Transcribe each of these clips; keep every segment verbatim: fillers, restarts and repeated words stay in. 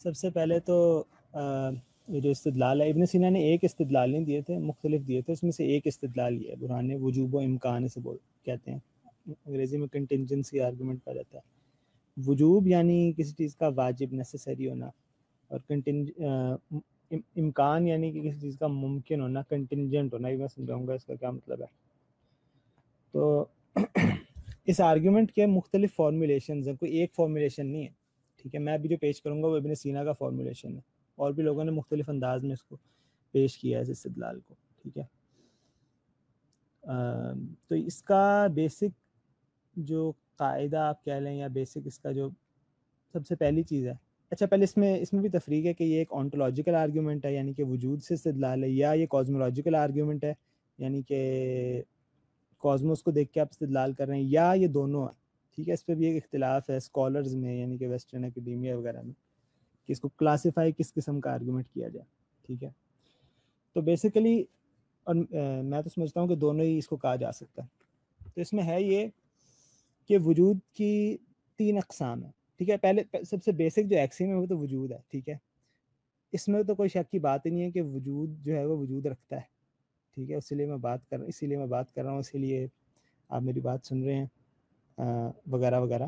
سب سے پہلے تو یہ جو استدلال ہے، ابن سینا نے ایک استدلال نہیں دیے تھے، مختلف دیے تھے، اس میں سے ایک استدلال یہ ہے، برہان وجوب و امکان سے بول کہتے ہیں، انگریزی میں کنٹینجنسی آرگومنٹ کہا جاتا ہے۔ وجوب یعنی کسی چیز کا واجب، نیسیسری ہونا، اور کنٹینج امکان یعنی کہ کسی چیز کا ممکن ہونا، کنٹینجنٹ ہونا۔ یہ میں سمجھاؤں گا اس کا کیا مطلب ہے۔ تو اس آرگیومنٹ کے مختلف فارمولیشنز ہیں، کوئی ایک فارمولیشن نہیں ہے، ٹھیک ہے۔ میں ابھی جو پیش کروں گا وہ ابن سینا کا فارمولیشن ہے، اور بھی لوگوں نے مختلف انداز میں اس کو پیش کیا ہے اس استدلال کو، ٹھیک ہے۔ تو اس کا بیسک جو قاعدہ آپ کہہ لیں، یا بیسک اس کا جو سب سے پہلی چیز ہے، اچھا پہلے اس میں اس میں بھی تفریق ہے کہ یہ ایک آنٹولوجیکل آرگیومنٹ ہے، یعنی کہ وجود سے استدلال ہے، یا یہ کازمولوجیکل آرگیومنٹ ہے، یعنی کہ کازموس کو دیکھ کے آپ استدلال کر رہے ہیں، یا یہ دونوں ہیں، ٹھیک ہے۔ اس پہ بھی ایک اختلاف ہے اسکالرز میں، یعنی کہ ویسٹرن اکیڈیمیا وغیرہ میں، کہ اس کو کلاسیفائی کس قسم کا آرگیومنٹ کیا جائے، ٹھیک ہے۔ تو بیسیکلی اور میں تو سمجھتا ہوں کہ دونوں ہی اس کو کہا جا سکتا ہے۔ تو اس میں ہے یہ کہ وجود کی تین اقسام ہیں، ٹھیک ہے۔ پہلے سب سے بیسک جو ایکسیم ہے وہ تو وجود ہے، ٹھیک ہے۔ اس میں تو کوئی شک کی بات ہی نہیں ہے کہ وجود جو ہے وہ وجود رکھتا ہے، ٹھیک ہے۔ اسی لیے میں بات کر اسی لیے میں بات کر رہا ہوں، اسی لیے آپ میری بات سن رہے ہیں وغیرہ وغیرہ۔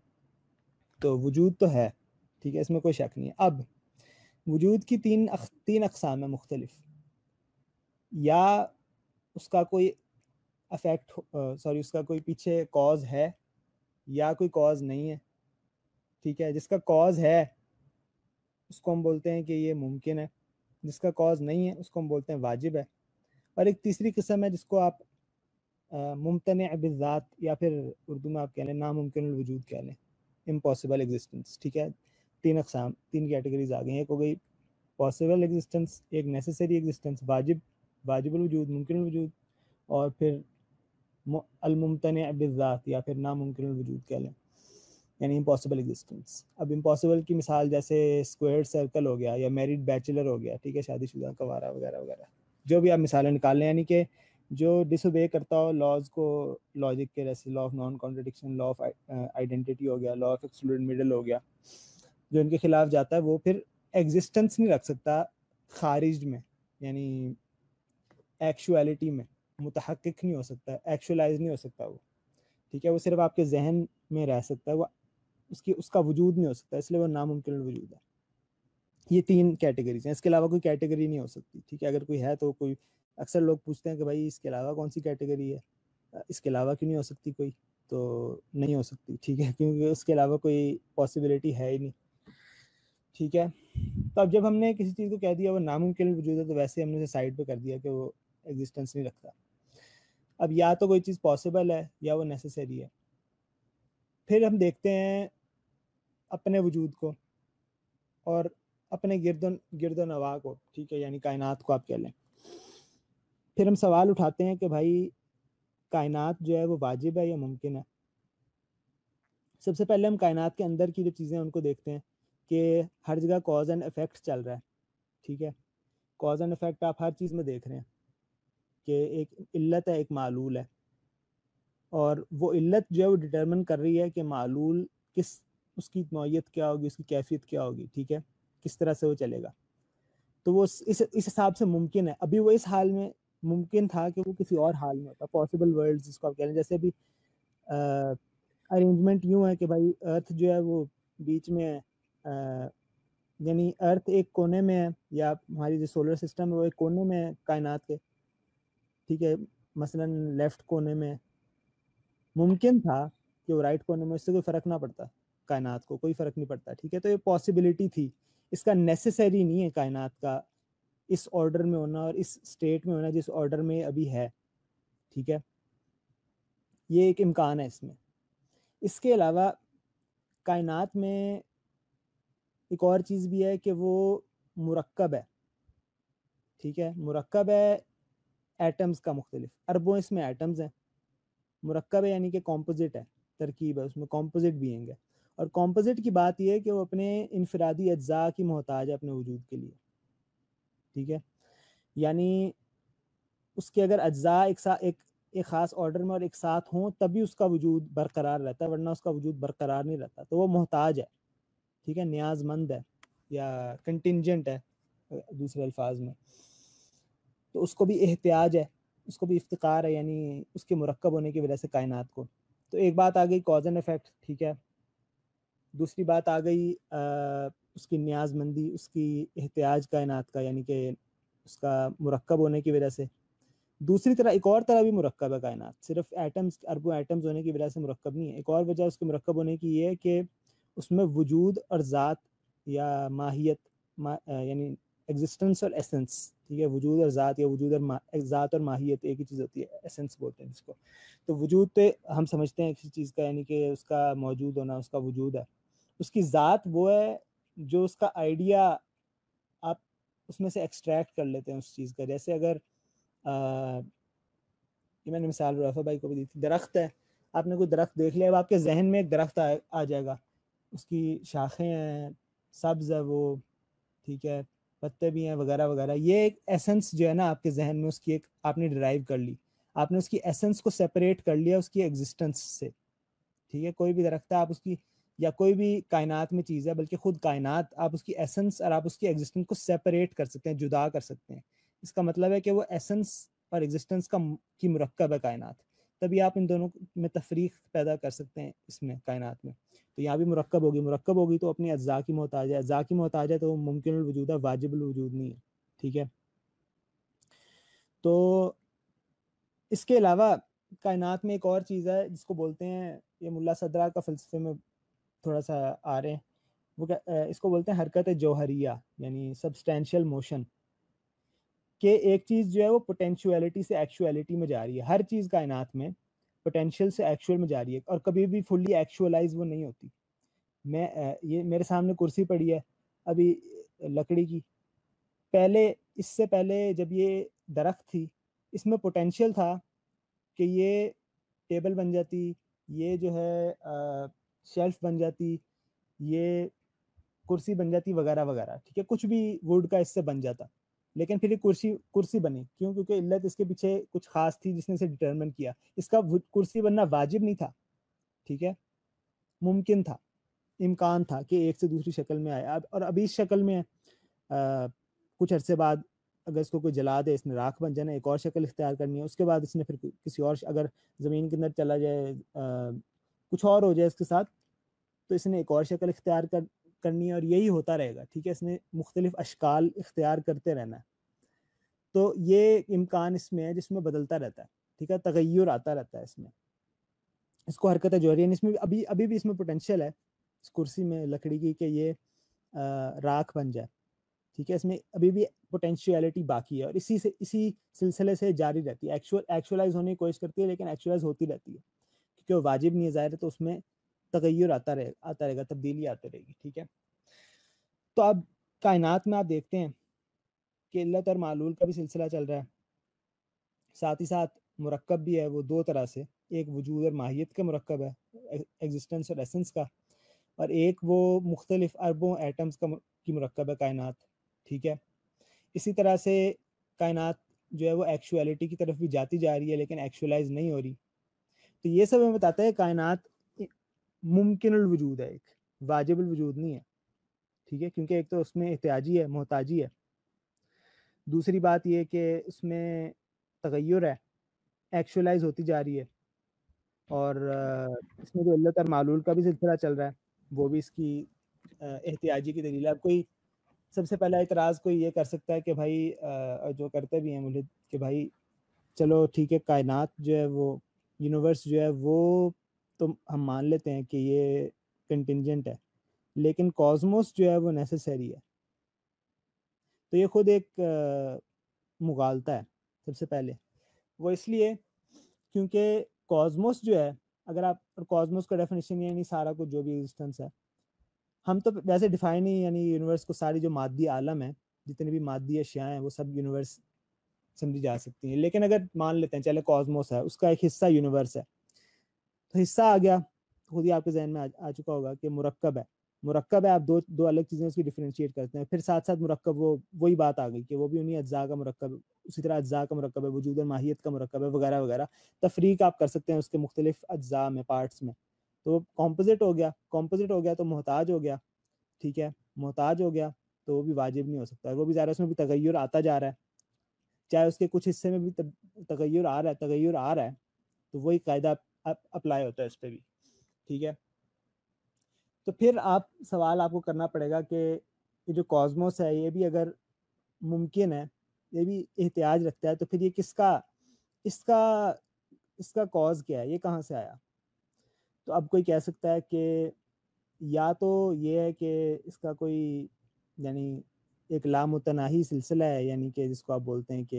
تو وجود تو ہے، ٹھیک ہے، اس میں کوئی شک نہیں ہے۔ اب وجود کی تین اخ... تین اقسام ہیں مختلف، یا اس کا کوئی افیکٹ سوری اس کا کوئی پیچھے کاز ہے، یا کوئی کاز نہیں ہے، ٹھیک ہے۔ جس کا کاز ہے اس کو ہم بولتے ہیں کہ یہ ممکن ہے، جس کا کاز نہیں ہے اس کو ہم بولتے ہیں واجب ہے، اور ایک تیسری قسم ہے جس کو آپ ممتنع بالذات، یا پھر اردو میں آپ کہہ لیں ناممکن الوجود کہہ لیں، امپاسبل ایگزسٹنس، ٹھیک ہے۔ تین اقسام تین کیٹیگریز آ گئی ہیں، ایک ہو گئی پاسبل ایگزسٹنس، ایک نیسیسری ایگزسٹنس، واجب واجب الوجود، ممکن الوجود، اور پھر الممتنع بالذات یا پھر ناممکن الوجود کہہ لیں، یعنی امپاسبل ایگزسٹنس۔ اب امپاسبل کی مثال جیسے اسکوائرڈ سرکل ہو گیا، یا میرڈ بیچلر ہو گیا، ٹھیک ہے، شادی شدہ کنوارا وغیرہ وغیرہ، جو بھی آپ مثالیں نکال لیں، یعنی کہ جو ڈس اوبے کرتا ہو لاز کو، لاجک کے، جیسے law of non contradiction, law of identity ہو گیا، لا آف ایکسکلوڈڈ مڈل ہو گیا، جو ان کے خلاف جاتا ہے وہ پھر ایگزسٹنس نہیں رکھ سکتا خارج میں، یعنی ایکچویلٹی میں متحقق نہیں ہو سکتا، ایکچولائز نہیں ہو سکتا وہ، ٹھیک ہے۔ وہ صرف آپ کے ذہن میں رہ سکتا ہے، وہ اس کی اس کا وجود نہیں ہو سکتا، اس لیے وہ ناممکن الوجود ہے۔ یہ تین کیٹیگریز ہیں، اس کے علاوہ کوئی کیٹیگری نہیں ہو سکتی، ٹھیک ہے۔ اگر کوئی ہے تو کوئی، اکثر لوگ پوچھتے ہیں کہ بھائی اس کے علاوہ کون سی کیٹیگری ہے، اس کے علاوہ کیوں نہیں ہو سکتی کوئی، تو نہیں ہو سکتی، ٹھیک ہے، کیونکہ اس کے علاوہ کوئی پاسبلٹی ہے ہی نہیں، ٹھیک ہے۔ تو اب جب ہم نے کسی چیز کو کہہ دیا وہ ناممکن الوجود ہے، تو ویسے ہم نے اسے سائڈ پہ کر دیا کہ وہ ایگزسٹنس نہیں رکھتا۔ اب یا تو کوئی چیز پاسبل ہے یا وہ نیسیسری ہے۔ پھر ہم دیکھتے ہیں اپنے وجود کو اور اپنے گرد و گرد و نواح کو، ٹھیک ہے، یعنی کائنات کو آپ کہہ لیں۔ پھر ہم سوال اٹھاتے ہیں کہ بھائی کائنات جو ہے وہ واجب ہے یا ممکن ہے۔ سب سے پہلے ہم کائنات کے اندر کی جو چیزیں ان کو دیکھتے ہیں کہ ہر جگہ کاز اینڈ افیکٹ چل رہا ہے، ٹھیک ہے۔ کاز اینڈ افیکٹ آپ ہر چیز میں دیکھ رہے ہیں کہ ایک علت ہے، ایک معلول ہے، اور وہ علت جو ہے وہ ڈٹرمن کر رہی ہے کہ معلول کس، اس کی نوعیت کیا ہوگی، اس کی کیفیت کیا ہوگی، ٹھیک ہے، کس طرح سے وہ چلے گا۔ تو وہ اس اس حساب سے ممکن ہے۔ ابھی وہ اس حال میں ممکن تھا کہ وہ کسی اور حال میں ہوتا، پاسبل ورلڈز جس کو آپ کہہ لیں۔ جیسے ابھی ارینجمنٹ یوں ہے کہ بھائی ارتھ جو ہے وہ بیچ میں ہے، یعنی ارتھ ایک کونے میں ہے، یا ہماری جو سولر سسٹم ہے وہ ایک کونے میں ہے کائنات کے، ٹھیک ہے، مثلا لیفٹ کونے میں۔ ممکن تھا کہ وہ رائٹ کونے میں، اس سے کوئی فرق نہ پڑتا، کائنات کو کوئی فرق نہیں پڑتا، ٹھیک ہے۔ تو یہ پاسبلٹی تھی، اس کا نیسیسری نہیں ہے کائنات کا اس آرڈر میں ہونا اور اس اسٹیٹ میں ہونا جس آرڈر میں ابھی ہے، ٹھیک ہے۔ یہ ایک امکان ہے اس میں۔ اس کے علاوہ کائنات میں ایک اور چیز بھی ہے کہ وہ مرکب ہے، ٹھیک ہے، مرکب ہے ایٹمز کا، مختلف اربوں اس میں ایٹمز ہیں، مرکب ہے یعنی کہ کمپوزٹ ہے، ترکیب ہے، اس میں کمپوزٹ بینگ ہے۔ اور کمپوزٹ کی بات یہ ہے کہ وہ اپنے انفرادی اجزاء کی محتاج ہے اپنے وجود کے لیے، ٹھیک ہے، یعنی اس کے اگر اجزاء ایک ساتھ ایک ایک خاص آرڈر میں اور ایک ساتھ ہوں تبھی اس کا وجود برقرار رہتا ہے، ورنہ اس کا وجود برقرار نہیں رہتا، تو وہ محتاج ہے، ٹھیک ہے، نیاز مند ہے، یا کنٹنجنٹ ہے دوسرے الفاظ میں، تو اس کو بھی احتیاج ہے، اس کو بھی افتقار ہے، یعنی اس کے مرکب ہونے کی وجہ سے کائنات کو. تو ایک بات آ گئی کاز اینڈ افیکٹ، ٹھیک ہے. دوسری بات آ گئی اس کی نیاز مندی، اس کی احتیاج کائنات کا، یعنی کہ اس کا مرکب ہونے کی وجہ سے. دوسری طرح ایک اور طرح بھی مرکب ہے کائنات، صرف ایٹمز اربوں ایٹمز ہونے کی وجہ سے مرکب نہیں ہے. ایک اور وجہ اس کے مرکب ہونے کی یہ ہے کہ اس میں وجود اور ذات یا ماہیت ما یعنی ایگزسٹنس اور ایسنس، ٹھیک ہے. وجود اور ذات یا وجود اور ذات اور ماہیت ایک ہی چیز ہوتی ہے، ایسنس بولتے ہیں جس کو. تو وجود پہ ہم سمجھتے ہیں کسی چیز کا، یعنی کہ اس کا موجود ہونا، اس کا وجود ہے. اس کی ذات وہ ہے جو اس کا آئیڈیا آپ اس میں سے ایکسٹریکٹ کر لیتے ہیں اس چیز کا. جیسے اگر یہ میں نے مثال رفع بھائی کو بھی دی تھی، درخت ہے، آپ نے کوئی درخت دیکھ لیا، اب آپ کے ذہن میں ایک درخت آ جائے گا، اس کی شاخیں ہیں، سبز ہے وہ، ٹھیک ہے، پتے بھی ہیں وغیرہ وغیرہ. یہ ایک ایسنس جو ہے نا آپ کے ذہن میں، اس کی ایک آپ نے ڈرائیو کر لی، آپ نے اس کی ایسنس کو سیپریٹ کر لیا اس کی ایگزسٹنس سے، ٹھیک ہے. کوئی بھی درخت ہے، آپ اس کی یا کوئی بھی کائنات میں چیز ہے، بلکہ خود کائنات، آپ اس کی ایسنس اور آپ اس کی ایگزسٹنس کو سیپریٹ کر سکتے ہیں، جدا کر سکتے ہیں. اس کا مطلب ہے کہ وہ ایسنس اور ایگزسٹنس کا کی مرکب ہے کائنات. تبھی آپ ان دونوں میں تفریق پیدا کر سکتے ہیں اس میں کائنات میں. تو یہاں بھی مرکب ہوگی، مرکب ہوگی تو اپنی اجزاء کی محتاج ہے، اجزاء کی محتاج ہے تو وہ ممکن الوجود ہے، واجب الوجود نہیں ہے، ٹھیک ہے. تو اس کے علاوہ کائنات میں ایک اور چیز ہے جس کو بولتے ہیں، یہ ملا صدرہ کا فلسفے میں تھوڑا سا آ رہے ہیں، وہ اس کو بولتے ہیں حرکت جوہریہ، یعنی سبسٹینشیل موشن. کہ ایک چیز جو ہے وہ پوٹینشیلٹی سے ایکچویلٹی میں جا رہی ہے. ہر چیز کائنات میں پوٹینشیل سے ایکچوئل میں جا رہی ہے، اور کبھی بھی فلی ایکچوئلائز وہ نہیں ہوتی. میں یہ میرے سامنے کرسی پڑی ہے ابھی لکڑی کی، پہلے اس سے پہلے جب یہ درخت تھی، اس میں پوٹینشیل تھا کہ یہ ٹیبل بن جاتی، یہ جو ہے شیلف بن جاتی، یہ کرسی بن جاتی وغیرہ وغیرہ، ٹھیک ہے. کچھ بھی ووڈ کا اس سے بن جاتا، لیکن پھر یہ کرسی کرسی بنی کیوں؟ کیونکہ علت اس کے پیچھے کچھ خاص تھی جس نے اسے ڈٹرمن کیا. اس کا کرسی بننا واجب نہیں تھا، ٹھیک ہے، ممکن تھا، امکان تھا کہ ایک سے دوسری شکل میں آئے. اور ابھی اس شکل میں کچھ عرصے بعد اگر اس کو کوئی جلا دے، اس نے راکھ بن جانا، ایک اور شکل اختیار کرنی ہے. اس کے بعد اس نے پھر کسی اور، اگر زمین کے اندر چلا جائے، کچھ اور ہو جائے اس کے ساتھ، تو اس نے ایک اور شکل اختیار کر کرنی ہے، اور یہی ہوتا رہے گا، ٹھیک ہے. اس نے مختلف اشکال اختیار کرتے رہنا ہے. تو یہ امکان اس میں ہے جس میں بدلتا رہتا ہے، ٹھیک ہے، تغیر آتا رہتا ہے اس میں. اس کو حرکت جوہریہ، اس میں ابھی ابھی بھی اس میں پوٹینشیل ہے اس کرسی میں لکڑی کی کہ یہ راکھ بن جائے، ٹھیک ہے. اس میں ابھی بھی پوٹینشیلٹی باقی ہے، اور اسی سے اسی سلسلے سے جاری رہتی ہے. ایکچوئل ایکچوئلائز ہونے کی کوشش کرتی ہے، لیکن ایکچوئلائز ہوتی رہتی ہے کیونکہ وہ واجب نہیں ہے، ظاہر ہے. تو اس میں تغیر آتا رہے آتا رہے گا، تبدیلی آتی رہے گی، ٹھیک ہے. تو اب کائنات میں آپ دیکھتے ہیں کہ علت اور معلول کا بھی سلسلہ چل رہا ہے، ساتھ ہی ساتھ مرکب بھی ہے وہ دو طرح سے. ایک وجود اور ماہیت کا مرکب ہے، ایگزسٹنس اور ایسنس کا، اور ایک وہ مختلف اربوں ایٹمز کا کی مرکب ہے کائنات، ٹھیک ہے. اسی طرح سے کائنات جو ہے وہ ایکچویلٹی کی طرف بھی جاتی جا رہی ہے، لیکن ایکچوئلائز نہیں ہو رہی. تو یہ سب ہمیں بتاتا ہے کائنات ممکن الوجود ہے، ایک واجب الوجود نہیں ہے، ٹھیک ہے. کیونکہ ایک تو اس میں احتیاجی ہے، محتاجی ہے. دوسری بات یہ کہ اس میں تغیر ہے، ایکچوئلائز ہوتی جا رہی ہے. اور اس میں جو علت اور معلول کا بھی سلسلہ چل رہا ہے، وہ بھی اس کی احتیاجی کی دلیل ہے. اب کوئی سب سے پہلا اعتراض کوئی یہ کر سکتا ہے کہ بھائی، جو کرتے بھی ہیں ملحد، کہ بھائی چلو ٹھیک ہے، کائنات جو ہے وہ یونیورس جو ہے وہ تو ہم مان لیتے ہیں کہ یہ کنٹنجنٹ ہے، لیکن کاسموس جو ہے وہ نیسیسری ہے. تو یہ خود ایک مغالطہ ہے. سب سے پہلے وہ اس لیے کیونکہ کاسموس جو ہے، اگر آپ کاسموس کا ڈیفینیشن یعنی سارا کچھ جو بھی ایگزسٹنس ہے، ہم تو ویسے ڈیفائن ہی یعنی یونیورس کو ساری جو مادی عالم ہے، جتنی بھی مادی اشیاء ہیں، وہ سب یونیورس سمجھی جا سکتی ہیں. لیکن اگر مان لیتے ہیں چلے کاسموس ہے، اس کا ایک حصہ یونیورس ہے، تو حصہ آ گیا، خود ہی آپ کے ذہن میں آ چکا ہوگا کہ مرکب ہے. مرکب ہے، آپ دو دو الگ چیزیں اس کی ڈیفرینشیٹ کرتے ہیں. پھر ساتھ ساتھ مرکب، وہ وہی بات آ گئی کہ وہ بھی انہیں اجزاء کا مرکب، اسی طرح اجزاء کا مرکب ہے، وجود ماہیت کا مرکب ہے، وغیرہ وغیرہ. تفریق آپ کر سکتے ہیں اس کے مختلف اجزاء میں، پارٹس میں. تو کمپوزٹ ہو گیا، کمپوزٹ ہو گیا تو محتاج ہو گیا، ٹھیک ہے، محتاج ہو گیا. تو وہ بھی واجب نہیں ہو سکتا. وہ بھی ظاہر اس میں بھی تغیر آتا جا رہا ہے, چاہے اس کے کچھ حصے میں بھی تغیر آ رہا ہے تغیر آ رہا ہے تو وہی قاعدہ اپلائی ہوتا ہے اس پہ بھی. ٹھیک ہے, تو پھر آپ سوال آپ کو کرنا پڑے گا کہ یہ جو کاسموس ہے یہ بھی اگر ممکن ہے, یہ بھی احتیاج رکھتا ہے, تو پھر یہ کس کا اس کا اس کا کاز کیا ہے, یہ کہاں سے آیا؟ تو اب کوئی کہہ سکتا ہے کہ یا تو یہ ہے کہ اس کا کوئی یعنی ایک لامتناہی سلسلہ ہے, یعنی کہ جس کو آپ بولتے ہیں کہ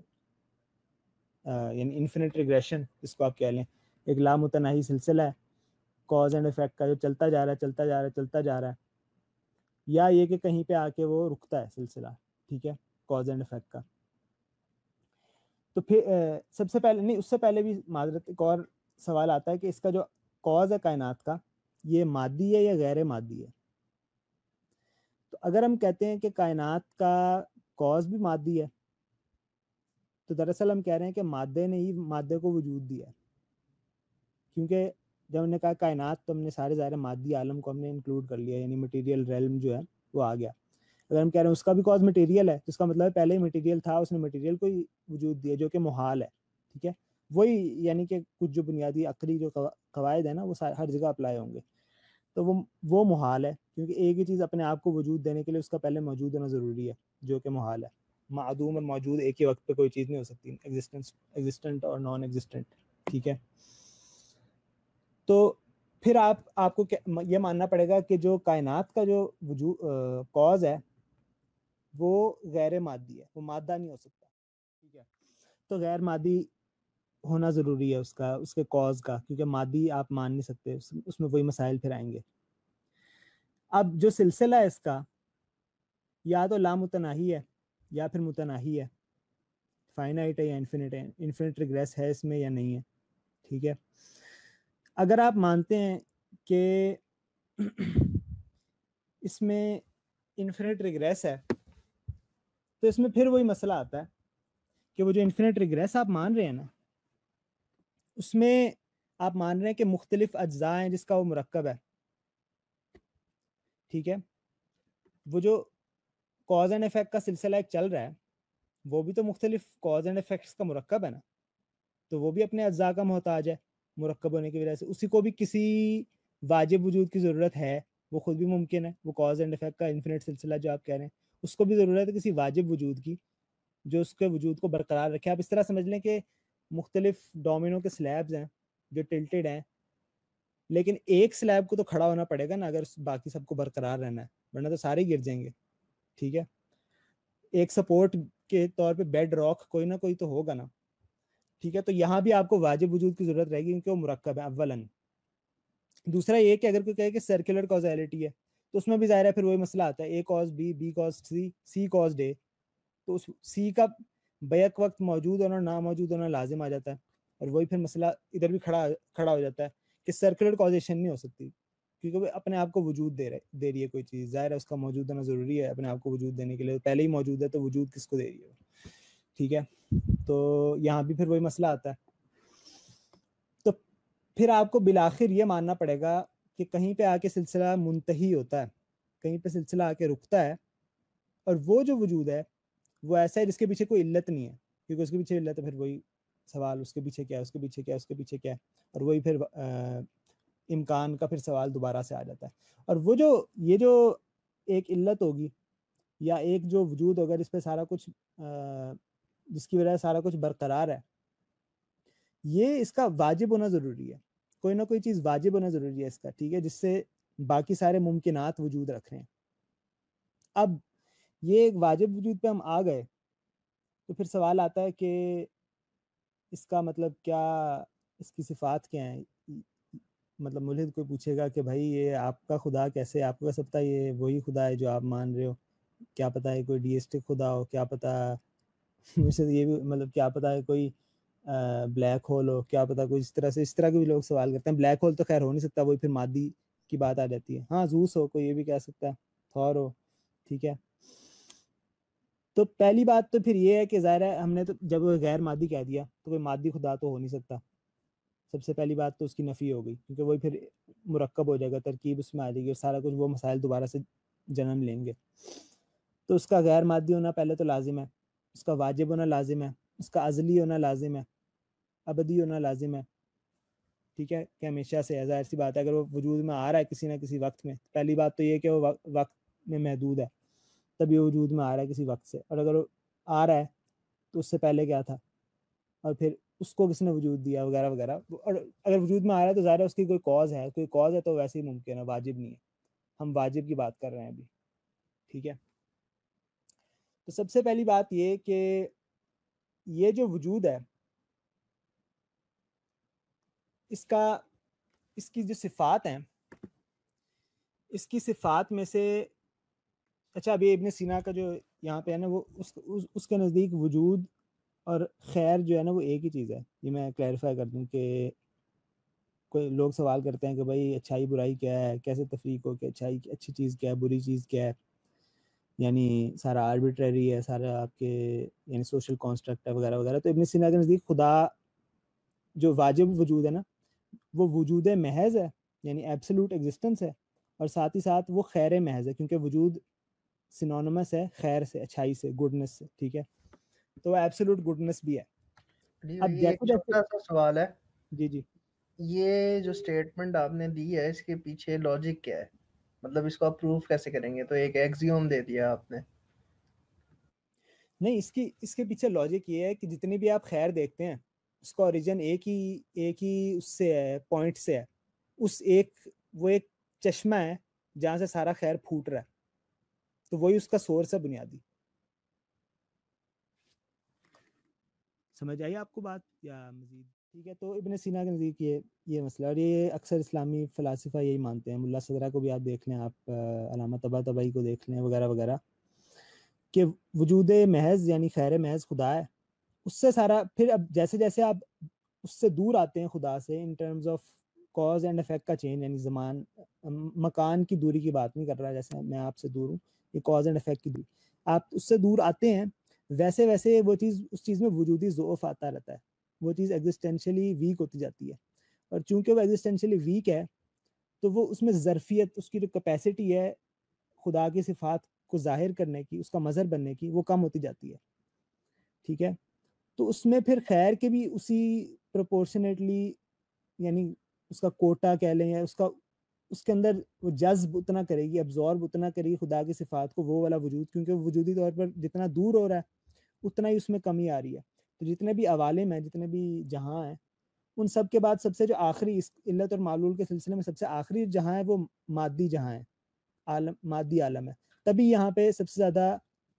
یعنی انفینٹ ریگریشن جس کو آپ کہہ لیں, ایک لامتناہی سلسلہ ہے کاز اینڈ افیکٹ کا جو چلتا جا رہا ہے چلتا جا رہا ہے چلتا جا رہا ہے, یا یہ کہ کہیں پہ آ کے وہ رکتا ہے سلسلہ. ٹھیک ہے, کاز اینڈ افیکٹ کا. تو پھر سب سے پہلے نہیں, اس سے پہلے بھی معذرت ایک اور سوال آتا ہے کہ اس کا جو کاز ہے کائنات کا یہ مادی ہے یا غیر مادی ہے؟ تو اگر ہم کہتے ہیں کہ کائنات کا کاز بھی مادی ہے تو دراصل ہم کہہ رہے ہیں کہ مادے نے ہی مادے کو وجود دیا ہے, کیونکہ جب ہم نے کہا کائنات تو ہم نے سارے ظاہر مادی عالم کو ہم نے انکلوڈ کر لیا, یعنی مٹیریل ریلم جو ہے وہ آ گیا. اگر ہم کہہ رہے ہیں اس کا بھی کاز مٹیریل ہے تو اس کا مطلب ہے پہلے ہی مٹیریل تھا, اس نے مٹیریل کو ہی وجود دیا جو کہ محال ہے. ٹھیک ہے, وہی یعنی کہ کچھ جو بنیادی عقلی جو قواعد ہیں نا وہ ہر جگہ اپلائی ہوں گے, تو وہ وہ محال ہے, کیونکہ ایک ہی چیز اپنے آپ کو وجود دینے کے لیے اس کا پہلے موجود ہونا ضروری ہے جو کہ محال ہے. معدوم اور موجود ایک ہی وقت پہ کوئی چیز نہیں ہو سکتی, ایگزسٹنس ایگزسٹنٹ اور نان ایگزسٹنٹ. ٹھیک ہے, تو پھر آپ آپ کو یہ ماننا پڑے گا کہ جو کائنات کا جو وجود کاز ہے وہ غیر مادی ہے, وہ مادہ نہیں ہو سکتا. ٹھیک ہے, تو غیر مادی ہونا ضروری ہے اس کا اس کے کاز کا, کیونکہ مادی آپ مان نہیں سکتے, اس میں وہی مسائل پھر آئیں گے. اب جو سلسلہ ہے اس کا یا تو لامتناہی ہے یا پھر متناہی ہے, فائنائٹ ہے یا انفینٹ ہے, انفینٹ ریگریس ہے اس میں یا نہیں ہے. ٹھیک ہے, اگر آپ مانتے ہیں کہ اس میں انفینٹ ریگریس ہے تو اس میں پھر وہی مسئلہ آتا ہے کہ وہ جو انفینٹ ریگریس آپ مان رہے ہیں نا اس میں آپ مان رہے ہیں کہ مختلف اجزاء ہیں جس کا وہ مرکب ہے. ٹھیک ہے, وہ جو کاز اینڈ افیکٹ کا سلسلہ ایک چل رہا ہے وہ بھی تو مختلف کاز اینڈ افیکٹس کا مرکب ہے نا, تو وہ بھی اپنے اجزاء کا محتاج ہے مرکب ہونے کی وجہ سے. اسی کو بھی کسی واجب وجود کی ضرورت ہے, وہ خود بھی ممکن ہے, وہ کاز اینڈ افیکٹ کا انفینٹ سلسلہ جو آپ کہہ رہے ہیں اس کو بھی ضرورت ہے کسی واجب وجود کی جو اس کے وجود کو برقرار رکھے. آپ اس طرح سمجھ لیں کہ مختلف ڈومینو کے سلیبز ہیں جو ٹلٹڈ ہیں, لیکن ایک سلیب کو تو کھڑا ہونا پڑے گا نا اگر باقی سب کو برقرار رہنا ہے, ورنہ تو سارے گر جائیں گے. ٹھیک ہے, ایک سپورٹ کے طور پہ بیڈ راک کوئی نہ کوئی تو ہوگا نا. ٹھیک ہے, تو یہاں بھی آپ کو واجب وجود کی ضرورت رہے گی کیونکہ وہ مرکب ہے اولاً. دوسرا یہ کہ اگر کوئی کہے کہ سرکولر کازیلٹی ہے تو اس میں بھی ظاہر ہے پھر وہی مسئلہ آتا ہے, A cause B, B cause C, C cause D, تو اس سی کا بیک وقت موجود ہونا نہ موجود ہونا لازم آ جاتا ہے, اور وہی پھر مسئلہ ادھر بھی کھڑا کھڑا ہو جاتا ہے کہ سرکولر کازیشن نہیں ہو سکتی کیونکہ وہ اپنے آپ کو وجود دے رہے دے رہی ہے کوئی چیز, ظاہر ہے اس کا موجود ہونا ضروری ہے اپنے آپ کو وجود دینے کے لیے, پہلے ہی موجود ہے تو وجود کس کو دے رہی ہے. ٹھیک ہے, تو یہاں بھی پھر وہی مسئلہ آتا ہے. تو پھر آپ کو بالآخر یہ ماننا پڑے گا کہ کہیں پہ آ کے سلسلہ منتہی ہوتا ہے, کہیں پہ سلسلہ آ کے رکتا ہے, اور وہ جو وجود ہے وہ ایسا ہے جس کے پیچھے کوئی علت نہیں ہے, کیونکہ اس کے پیچھے علت ہے پھر وہی سوال اس کے پیچھے کیا ہے, اس کے پیچھے کیا ہے, اس کے پیچھے کیا ہے, اور وہی پھر امکان کا پھر سوال دوبارہ سے آ جاتا ہے. اور وہ جو یہ جو ایک علت ہوگی یا ایک جو وجود ہوگا جس پہ سارا کچھ جس کی وجہ سے سارا کچھ برقرار ہے, یہ اس کا واجب ہونا ضروری ہے, کوئی نہ کوئی چیز واجب ہونا ضروری ہے اس کا. ٹھیک ہے, جس سے باقی سارے ممکنات وجود رکھ رہے ہیں. اب یہ ایک واجب وجود پہ ہم آ گئے تو پھر سوال آتا ہے کہ اس کا مطلب کیا, اس کی صفات کیا ہیں. مطلب ملحد کوئی پوچھے گا کہ بھائی یہ آپ کا خدا کیسے, آپ کو کیسے پتا یہ وہی خدا ہے جو آپ مان رہے ہو, کیا پتا ہے کوئی ڈیسٹک خدا ہو, کیا پتا مجھے یہ بھی مطلب کیا پتا ہے کوئی بلیک ہول ہو, کیا پتا کوئی اس طرح سے اس طرح کے بھی لوگ سوال کرتے ہیں. بلیک ہول تو خیر ہو نہیں سکتا, وہی پھر مادی کی بات آ جاتی ہے. ہاں زوس ہو, کوئی یہ بھی کہہ سکتا ہے, تھور ہو. ٹھیک ہے, تو پہلی بات تو پھر یہ ہے کہ ظاہر ہے ہم نے تو جب غیر مادی کہہ دیا تو کوئی مادی خدا تو ہو نہیں سکتا. سب سے پہلی بات تو اس کی نفی ہو گئی, کیونکہ وہی پھر مرکب ہو جائے گا, ترکیب اس میں آ جائے گی, اور سارا کچھ وہ مسائل دوبارہ سے جنم لیں گے. تو اس کا غیر مادی ہونا پہلے تو لازم ہے، اس کا واجب ہونا لازم ہے، اس کا ازلی ہونا لازم ہے، ابدی ہونا لازم ہے، ٹھیک ہے، کہ ہمیشہ سے ہے. ظاہر سی بات ہے اگر وہ وجود میں آ رہا ہے کسی نہ کسی وقت میں، پہلی بات تو یہ کہ وہ وقت میں محدود ہے، تب یہ وجود میں آ رہا ہے کسی وقت سے. اور اگر وہ آ رہا ہے تو اس سے پہلے کیا تھا، اور پھر اس کو کس نے وجود دیا وغیرہ وغیرہ. اور اگر وجود میں آ رہا ہے تو ظاہر ہے اس کی کوئی کاز ہے، کوئی کاز ہے تو ویسے ہی ممکن ہے، واجب نہیں ہے. ہم واجب کی بات کر رہے ہیں ابھی، ٹھیک ہے. تو سب سے پہلی بات یہ کہ یہ جو وجود ہے اس کا، اس کی جو صفات ہیں، اس کی صفات میں سے، اچھا ابھی ابن سینا کا جو یہاں پہ ہے نا وہ اس, اس, اس کے نزدیک وجود اور خیر جو ہے نا وہ ایک ہی چیز ہے. یہ میں کلیریفائی کر دوں کہ کوئی لوگ سوال کرتے ہیں کہ بھائی اچھائی برائی کیا ہے، کیسے تفریق ہو کہ اچھائی اچھی چیز کیا ہے، بری چیز کیا ہے، یعنی سارا آربیٹری ہے، سارا آپ کے یعنی سوشل کانسٹرکٹ ہے وغیرہ وغیرہ. تو ابن سینا کے نزدیک خدا جو واجب وجود ہے نا وہ وجود محض ہے، یعنی ایبسولوٹ ایگزسٹنس ہے، اور ساتھ ہی ساتھ وہ خیر محض ہے، کیونکہ وجود سینونیمس ہے خیر سے، اچھائی سے، گڈنس سے، ٹھیک ہے. تو وہ ایبسولوٹ گڈنس بھی ہے. اب یہ ایک جیسے جیسے چھوٹا سا سوال ہے، جی جی یہ جو اسٹیٹمنٹ آپ نے دی ہے اس کے پیچھے لاجک کیا ہے؟ مطلب اس کو آپ پروف کیسے کریں گے؟ تو ایک ایکزیوم دے دیا آپ نے. نہیں، اس کی اس کے پیچھے لاجک یہ ہے کہ جتنی بھی آپ خیر دیکھتے ہیں اس کا اوریجن ایک ہی ایک ہی اس سے ہے، پوائنٹ سے ہے. اس ایک وہ ایک چشمہ ہے جہاں سے سارا خیر پھوٹ رہا ہے، تو وہی اس کا سورس ہے بنیادی. سمجھ آئی آپ کو بات یا مزید؟ ٹھیک ہے. تو ابن سینا کے نزدیک یہ یہ مسئلہ، اور یہ اکثر اسلامی فلاسفہ یہی مانتے ہیں. ملا صدرہ کو بھی آپ دیکھ لیں، آپ علامہ طباطبائی کو دیکھ لیں وغیرہ وغیرہ، کہ وجود محض یعنی خیر محض خدا ہے. اس سے سارا پھر اب جیسے جیسے آپ اس سے دور آتے ہیں خدا سے، in terms of cause and effect کا چینج، یعنی زمان مکان کی دوری کی بات نہیں کر رہا، جیسے میں آپ سے دور ہوں، یہ کاز اینڈ افیکٹ کی دوری، آپ اس سے دور آتے ہیں ویسے ویسے وہ چیز اس چیز میں وجودی ضعف آتا رہتا ہے، وہ چیز ایگزسٹینشلی ویک ہوتی جاتی ہے. اور چونکہ وہ ایگزسٹینشلی ویک ہے تو وہ اس میں ظرفیت، اس کی جو کیپیسٹی ہے خدا کی صفات کو ظاہر کرنے کی، اس کا مظہر بننے کی، وہ کم ہوتی جاتی ہے. ٹھیک ہے. تو اس میں پھر خیر کے بھی اسی پروپورشنیٹلی، یعنی اس کا کوٹا کہہ لیں، یا اس کا اس کے اندر وہ جذب اتنا کرے گی، ابزارب اتنا کرے گی خدا کی صفات کو، وہ والا وجود، کیونکہ وہ وجودی طور پر جتنا دور ہو رہا ہے اتنا ہی اس میں کمی آ رہی ہے. تو جتنے بھی عوالم ہیں، جتنے بھی جہاں ہیں، ان سب کے بعد سب سے جو آخری اس علت اور معلول کے سلسلے میں سب سے آخری جہاں ہے وہ مادی جہاں ہے، عالم، مادی عالم ہے. تبھی یہاں پہ سب سے زیادہ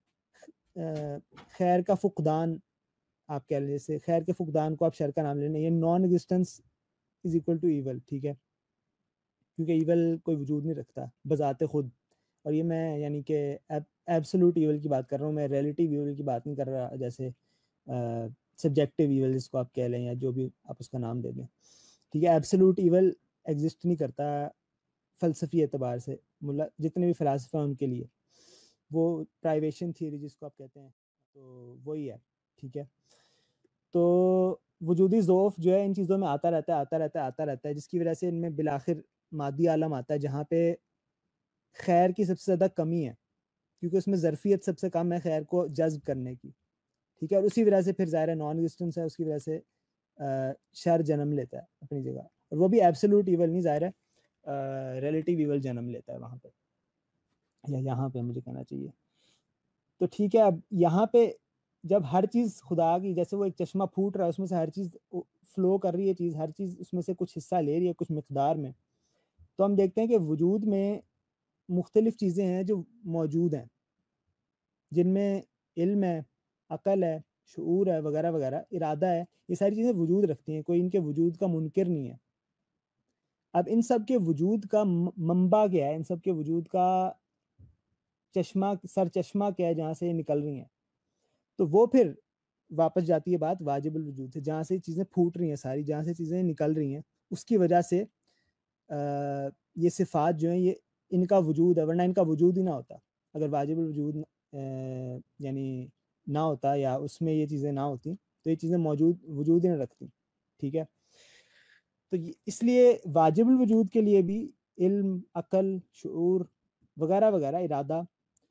خیر کا فقدان، آپ کہہ لیں جیسے خیر کے فقدان کو آپ شر کا نام لینا، یہ non existence is equal to evil. ٹھیک ہے. کیونکہ ایول کوئی وجود نہیں رکھتا بذات خود. اور یہ میں یعنی کہ ایبسولوٹ ایول کی بات کر رہا ہوں، میں ریلیٹیو ایول کی بات نہیں کر رہا، جیسے سبجیکٹیو ایول جس کو آپ کہہ لیں یا جو بھی آپ اس کا نام دے دیں. ٹھیک ہے. ایبسولوٹ ایول ایگزسٹ نہیں کرتا فلسفی اعتبار سے، ملا جتنے بھی فلاسفہ ہیں ان کے لیے، وہ پرائیویشن تھیوری جس کو آپ کہتے ہیں تو وہی ہے. ٹھیک ہے. تو وجودی ضعف جو ہے ان چیزوں میں آتا رہتا ہے آتا رہتا ہے آتا رہتا ہے جس کی وجہ سے ان میں بالآخر مادی عالم آتا ہے جہاں پہ خیر کی سب سے زیادہ کمی ہے، کیونکہ اس میں ظرفیت سب سے کم ہے خیر کو جذب کرنے کی. ٹھیک ہے. اور اسی وجہ سے پھر ظاہر نان ایگزسٹنس ہے، اس کی وجہ سے شر جنم لیتا ہے اپنی جگہ، اور وہ بھی ایبسولوٹ ایول نہیں، ظاہر ہے ریلیٹیو ایول جنم لیتا ہے وہاں پہ، یا یہاں پہ مجھے کہنا چاہیے. تو ٹھیک ہے. اب یہاں پہ جب ہر چیز خدا کی، جیسے وہ ایک چشمہ پھوٹ رہا ہے، اس میں سے ہر چیز فلو کر رہی ہے، چیز ہر چیز اس میں سے کچھ حصہ لے رہی ہے کچھ مقدار میں، تو ہم دیکھتے ہیں کہ وجود میں مختلف چیزیں ہیں جو موجود ہیں، جن میں علم ہے، عقل ہے، شعور ہے وغیرہ وغیرہ، ارادہ ہے. یہ ساری چیزیں وجود رکھتی ہیں، کوئی ان کے وجود کا منکر نہیں ہے. اب ان سب کے وجود کا منبع کیا ہے، ان سب کے وجود کا چشمہ، سر چشمہ کیا ہے جہاں سے یہ نکل رہی ہیں؟ تو وہ پھر واپس جاتی ہے بات واجب الوجود سے، جہاں سے چیزیں پھوٹ رہی ہیں ساری، جہاں سے چیزیں نکل رہی ہیں، اس کی وجہ سے یہ صفات جو ہیں یہ ان کا وجود ہے، ورنہ ان کا وجود ہی نہ ہوتا. اگر واجب الوجود یعنی نہ ہوتا یا اس میں یہ چیزیں نہ ہوتی تو یہ چیزیں موجود وجود ہی نہ رکھتی. ٹھیک ہے. تو اس لیے واجب الوجود کے لیے بھی علم، عقل، شعور وغیرہ وغیرہ، ارادہ،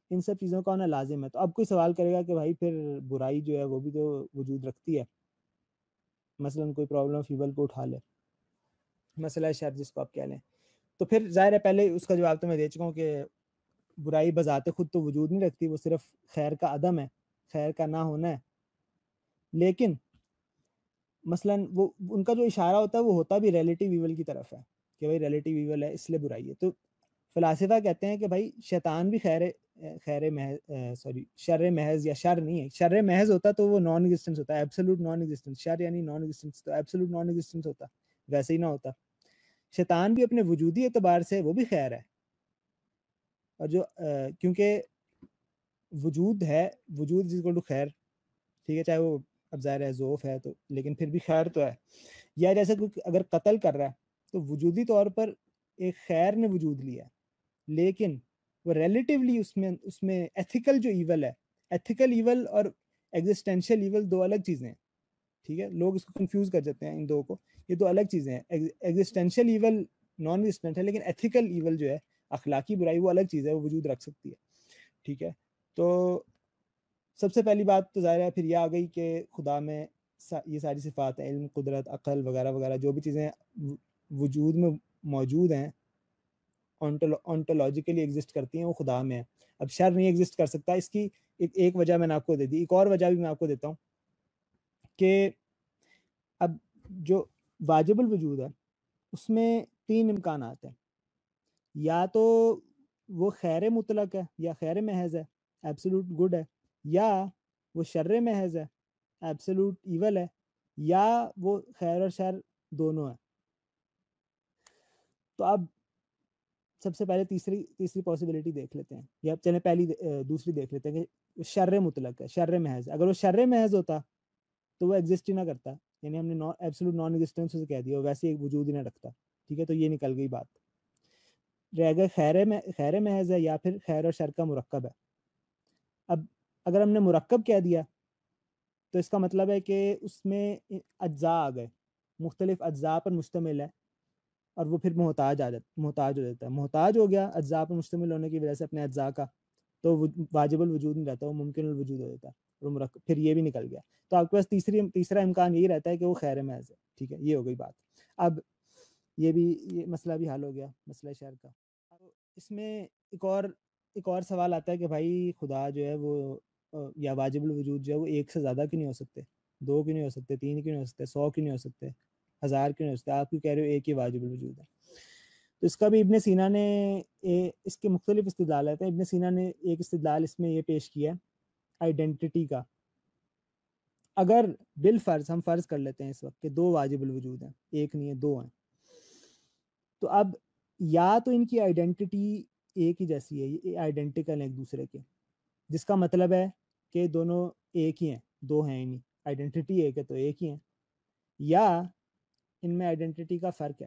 ان سب چیزوں کا ہونا لازم ہے. تو اب کوئی سوال کرے گا کہ بھائی پھر برائی جو ہے وہ بھی تو وجود رکھتی ہے, مثلا کوئی پرابلم فیول کو اٹھا لے, مسئلہ شر جس کو آپ کہہ لیں, تو پھر ظاہر ہے پہلے اس کا جواب تو میں دے چکا ہوں کہ برائی بذات خود تو وجود نہیں رکھتی, وہ صرف خیر کا عدم ہے, خیر کا نہ ہونا ہے. لیکن مثلا وہ ان کا جو اشارہ ہوتا ہے وہ ہوتا بھی ریلیٹیو ایول کی طرف ہے کہ بھائی ریلیٹیو ایول ہے اس لیے برائی ہے. تو فلاسفہ کہتے ہیں کہ بھائی شیطان بھی خیر خیر محض سوری شر محض یا شر نہیں ہے. شر محض ہوتا تو وہ نان ایگزسٹنس ہوتا ہے, ایبسولوٹ نان ایگزسٹنس. شر یعنی نان ایگزسٹنس, تو ایبسولوٹ نان ایگزسٹنس ہوتا, ویسے ہی نہ ہوتا. شیطان بھی اپنے وجودی اعتبار سے وہ بھی خیر ہے, اور جو کیونکہ وجود ہے, وجود از اکول ٹو خیر, ٹھیک ہے, چاہے وہ اب ظاہر ہے ذوف ہے تو, لیکن پھر بھی خیر تو ہے. یا جیسے کوئی اگر قتل کر رہا ہے تو وجودی طور پر ایک خیر نے وجود لیا ہے, لیکن وہ ریلیٹیولی اس میں اس میں ایتھیکل جو ایول ہے, ایتھیکل ایول اور ایگزسٹینشیل ایول دو الگ چیزیں ہیں, ٹھیک ہے. لوگ اس کو کنفیوز کر جاتے ہیں ان دو کو, یہ دو الگ چیزیں ہیں. ایگزسٹینشیل ایول نان ایگزسٹنٹ ہے, لیکن ایتھیکل ایول جو ہے اخلاقی برائی وہ الگ چیز ہے, وہ وجود رکھ سکتی ہے, ٹھیک ہے. تو سب سے پہلی بات تو ظاہر ہے پھر یہ آ گئی کہ خدا میں یہ ساری صفات ہیں, علم, قدرت, عقل وغیرہ وغیرہ, جو بھی چیزیں وجود میں موجود ہیں, آنٹولوجیکلی ایگزسٹ کرتی ہیں, وہ خدا میں ہے. اب شر نہیں ایگزسٹ کر سکتا. اس کی ایک, ایک وجہ میں نے آپ کو دے دی, ایک اور وجہ بھی میں آپ کو دیتا ہوں کہ اب جو واجب الوجود ہے اس میں تین امکانات ہیں. یا تو وہ خیر مطلق ہے یا خیر محض ہے, ایبسولوٹ گڈ ہے, یا وہ شر محض ہے, ایبسولوٹ ایول ہے, یا وہ خیر اور شر دونوں ہے. تو اب سب سے پہلے تیسری تیسری پاسبلٹی دیکھ لیتے ہیں, یا چلیں پہلی دوسری دیکھ لیتے ہیں کہ شر مطلق ہے, شر محض. اگر وہ شر محض ہوتا تو وہ ایگزسٹ ہی نہ کرتا, یعنی ہم نے ایبسولوٹ نان ایگزسٹنس سے کہہ دیا, ویسے ایک وجود ہی نہ رکھتا, ٹھیک ہے. تو یہ نکل گئی بات. رہ گئے خیر میں خیر محض ہے یا پھر خیر اور شر کا مرکب ہے. اب اگر ہم نے مرکب کہہ دیا تو اس کا مطلب ہے کہ اس میں اجزاء آ گئے, مختلف اجزاء پر مشتمل ہے, اور وہ پھر محتاج آ جاتا محتاج ہو جاتا ہے. محتاج ہو گیا اجزاء پر مشتمل ہونے کی وجہ سے اپنے اجزاء کا, تو واجب الوجود نہیں رہتا, وہ ممکن الوجود ہو جاتا ہے, اور مرکب پھر یہ بھی نکل گیا. تو آپ کے پاس تیسری تیسرا امکان یہی رہتا ہے کہ وہ خیر محض ہے, ٹھیک ہے. یہ ہو گئی بات. اب یہ بھی یہ مسئلہ بھی حل ہو گیا, مسئلہ شر کا. اب اس میں ایک اور ایک اور سوال آتا ہے کہ بھائی خدا جو ہے وہ یا واجب الوجود جو ہے وہ ایک سے زیادہ کیوں نہیں ہو سکتے, دو کیوں نہیں ہو سکتے, تین کیوں نہیں ہو سکتے, سو کیوں نہیں ہو سکتے, ہزار کیوں نہیں ہو سکتے, آپ کیوں کہہ رہے ہو ایک ہی واجب الوجود ہے. تو اس کا بھی ابن سینا نے اس کے مختلف استدلالات ہیں. ابن سینا نے ایک استدلال اس میں یہ پیش کیا ہے آئیڈینٹی کا. اگر بالفرض ہم فرض کر لیتے ہیں اس وقت کہ دو واجب الوجود ہیں, ایک نہیں ہے دو ہیں, تو اب یا تو ان کی آئیڈینٹی ایک ہی جیسی ہے, یہ آئیڈینٹیکل ہیں ایک دوسرے کے, جس کا مطلب ہے کہ دونوں ایک ہی ہیں, دو ہیں ہی نہیں, آئیڈینٹی ایک ہے تو ایک ہی ہیں, یا ان میں آئیڈینٹی کا فرق ہے.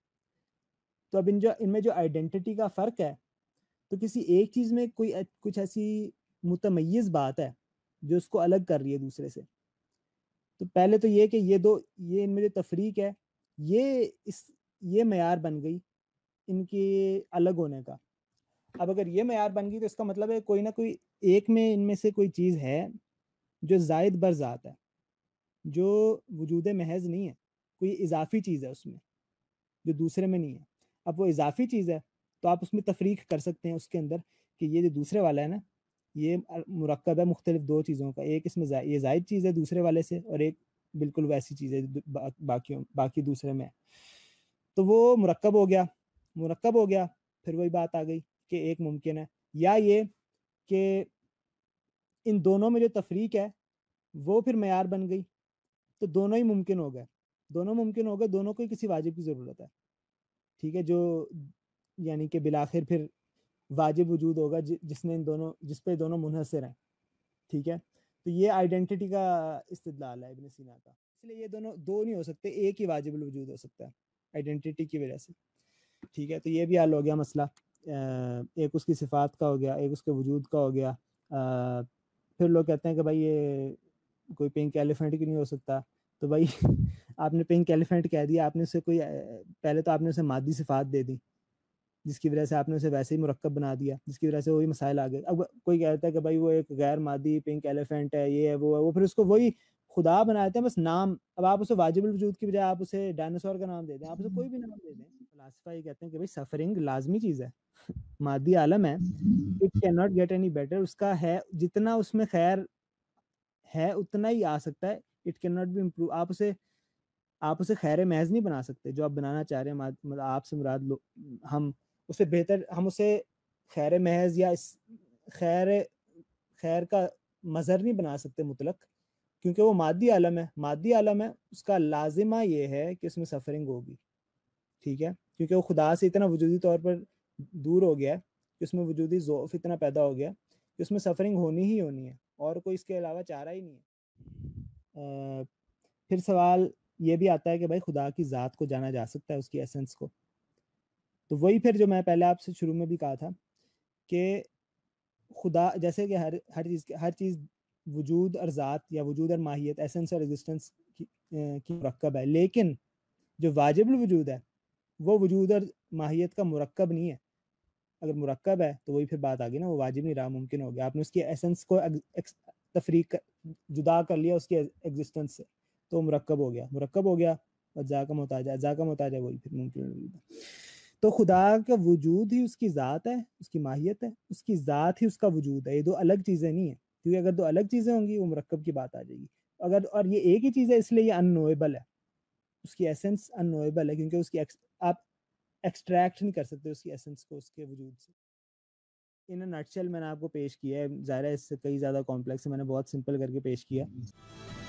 تو اب ان جو ان میں جو آئیڈینٹی کا فرق ہے, تو کسی ایک چیز میں کوئی کچھ ایسی متمیز بات ہے جو اس کو الگ کر رہی ہے دوسرے سے. تو پہلے تو یہ کہ یہ دو یہ ان میں جو تفریق ہے یہ اس یہ معیار بن گئی ان کے الگ ہونے کا. اب اگر یہ معیار بن گئی تو اس کا مطلب ہے کوئی نہ کوئی ایک میں ان میں سے کوئی چیز ہے جو زائد بر ذات ہے, جو وجود محض نہیں ہے, کوئی اضافی چیز ہے اس میں جو دوسرے میں نہیں ہے. اب وہ اضافی چیز ہے تو آپ اس میں تفریق کر سکتے ہیں اس کے اندر کہ یہ جو دوسرے والا ہے نا یہ مرکب ہے مختلف دو چیزوں کا, ایک اس میں یہ زائد چیز ہے دوسرے والے سے, اور ایک بالکل ویسی چیز ہے باقی باقی دوسرے میں. تو وہ مرکب ہو گیا مرکب ہو گیا پھر وہی بات آ گئی کہ ایک ممکن ہے, یا یہ کہ ان دونوں میں جو تفریق ہے وہ پھر معیار بن گئی, تو دونوں ہی ممکن ہو گئے دونوں ممکن ہو گئے دونوں کو ہی کسی واجب کی ضرورت ہے, ٹھیک ہے, جو یعنی کہ بالآخر پھر واجب وجود ہوگا جس میں ان دونوں جس پہ دونوں منحصر ہیں, ٹھیک ہے. تو یہ آئیڈینٹی کا استدلال ہے ابن سینا کا. اس لیے یہ دونوں دو نہیں ہو سکتے, ایک ہی واجب الوجود ہو سکتا ہے آئیڈینٹی کی وجہ سے, ٹھیک ہے. تو یہ بھی حل ہو گیا مسئلہ, ایک اس کی صفات کا ہو گیا, ایک اس کے وجود کا ہو گیا. پھر لوگ کہتے ہیں کہ بھائی یہ کوئی پنک ایلیفنٹ کی نہیں ہو سکتا, تو بھائی آپ نے پنک ایلیفنٹ کہہ دیا, آپ نے اسے کوئی پہلے تو آپ نے اسے مادی صفات دے دی, جس کی وجہ سے آپ نے اسے ویسے ہی مرکب بنا دیا، جس کی وجہ سے وہی مسائل آ گئے. اب کوئی کہتا ہے کہ بھائی وہ ایک غیر مادی پنک ایلیفینٹ ہے، یہ ہے وہ ہے، وہ پھر اس کو وہی خدا بناتے ہیں بس نام. اب آپ اسے واجب الوجود کی بجائے آپ اسے ڈائناسور کا نام دے دیں، آپ اسے کوئی بھی نام دے دیں. فلاسفہ یہ کہتے ہیں کہ بھائی سفرنگ لازمی چیز ہے، مادی عالم ہے، it can not get any better. اس کا ہے جتنا اس میں خیر ہے اتنا ہی آ سکتا ہے. It can not be improve. آپ اسے آپ اسے خیر محض نہیں بنا سکتے جو آپ بنانا چاہ رہے ہیں. مطلب آپ سے مراد لو ہم اسے بہتر ہم اسے خیر محض یا اس خیر خیر کا مظہر نہیں بنا سکتے مطلق، کیونکہ وہ مادی عالم ہے. مادی عالم ہے، اس کا لازمہ یہ ہے کہ اس میں سفرنگ ہوگی، ٹھیک ہے، کیونکہ وہ خدا سے اتنا وجودی طور پر دور ہو گیا ہے کہ اس میں وجودی ضعف اتنا پیدا ہو گیا کہ اس میں سفرنگ ہونی ہی ہونی ہے، اور کوئی اس کے علاوہ چارہ ہی نہیں ہے. پھر سوال یہ بھی آتا ہے کہ بھائی خدا کی ذات کو جانا جا سکتا ہے، اس کی ایسنس کو. تو وہی پھر جو میں پہلے آپ سے شروع میں بھی کہا تھا کہ خدا جیسے کہ ہر ہر چیز ہر چیز وجود اور ذات یا وجود اور ماہیت، ایسنس اور ایگزسٹنس کی, کی مرکب ہے، لیکن جو واجب الوجود ہے وہ وجود اور ماہیت کا مرکب نہیں ہے. اگر مرکب ہے تو وہی پھر بات آ گئی نا، وہ واجب نہیں رہا، ممکن ہو گیا. آپ نے اس کی ایسنس کو تفریق جدا کر لیا اس کی ایگزسٹنس سے، تو مرکب ہو گیا. مرکب ہو گیا اجزاء کا محتاج ہے، اجزاء کا محتاج ہے، وہی پھر ممکن وجود ہے. تو خدا کا وجود ہی اس کی ذات ہے، اس کی ماہیت ہے، اس کی ذات ہی اس کا وجود ہے. یہ دو الگ چیزیں نہیں ہیں، کیونکہ اگر دو الگ چیزیں ہوں گی وہ مرکب کی بات آ جائے گی. اگر اور یہ ایک ہی چیز ہے اس لیے یہ ان نویبل ہے، اس کی ایسنس ان نویبل ہے، کیونکہ اس کی آپ ایکسٹریکٹ نہیں کر سکتے اس کی ایسنس کو اس کے وجود سے. ان نٹشل میں نے آپ کو پیش کیا ہے، ظاہر ہے اس سے کئی زیادہ کمپلیکس ہے، میں نے بہت سمپل کر کے پیش کیا.